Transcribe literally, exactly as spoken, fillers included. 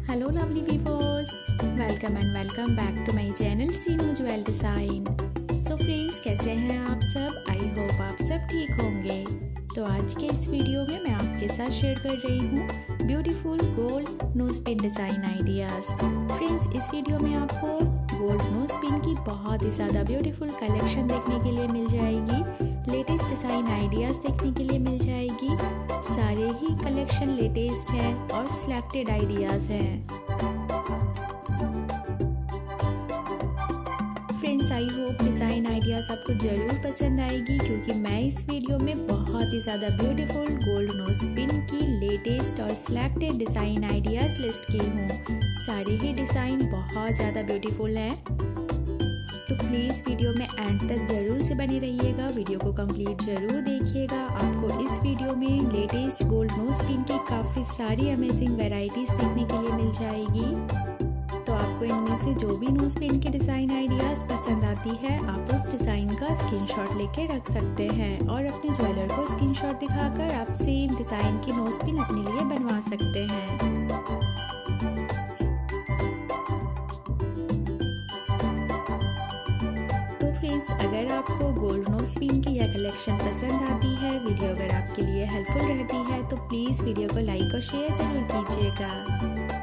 Hello lovely viewers, welcome and welcome back to my channel Seenu jewel design. So friends, कैसे हैं आप सब? I hope आप सब ठीक होंगे। तो आज के इस वीडियो में मैं आपके साथ शेयर कर रही हूँ beautiful gold nose pin design ideas. Friends, इस वीडियो में आपको गोल्ड नोज पिन की बहुत ही ज़्यादा ब्यूटीफुल कलेक्शन देखने के लिए मिल जाएगी, लेटेस्ट डिज़ाइन आइडियाज़ देखने के लिए मिल जाएगी। सारे ही कलेक्शन लेटेस्ट हैं और सिलेक्टेड आइडियाज़ हैं। Friends, I hope design ideas आपको ज़रूर पसंद आएगी, क्योंकि मैं इस वीडियो में बहुत ही ज़्यादा ब्यूटीफुल गोल्ड नोज पिन की लेटेस्ट और सिलेक्टेड डिज़ाइन आइडियाज़ लिस्ट की हूँ। सारे ही डिज़ाइन बहुत ज़्यादा ब्यूटीफुल हैं, तो प्लीज़ वीडियो में एंड तक ज़रूर से बने रहिएगा। वीडियो को कंप्लीट ज़रूर देखिएगा। आपको इस वीडियो में लेटेस्ट गोल्ड नोज पिन की काफ़ी सारी अमेजिंग वैरायटीज़ देखने के लिए मिल जाएगी। तो आपको इनमें से जो भी नोज पिन के डिज़ाइन आइडियाज़ पसंद आती है, आप उस डिज़ाइन का स्क्रीनशॉट लेके रख सकते हैं और अपने ज्वेलर को स्क्रीनशॉट दिखाकर आप सेम डिज़ाइन की नोज पिन अपने लिए बनवा सकते हैं। फ्रेंड्स, अगर आपको गोल्ड नोज पिन की यह कलेक्शन पसंद आती है, वीडियो अगर आपके लिए हेल्पफुल रहती है, तो प्लीज़ वीडियो को लाइक और शेयर ज़रूर कीजिएगा।